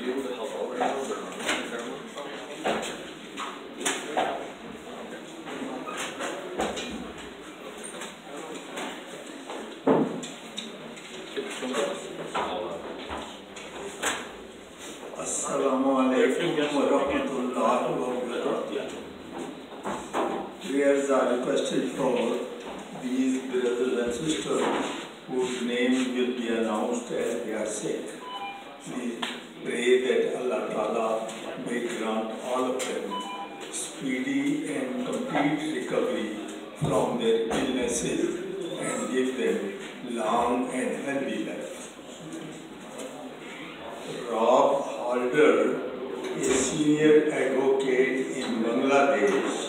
Prayers are requested for these brothers and sisters whose names will be announced as they are sick. We pray that Allah Ta'ala may grant all of them speedy and complete recovery from their illnesses and give them long and healthy life. Rob Halder, a senior advocate in Bangladesh,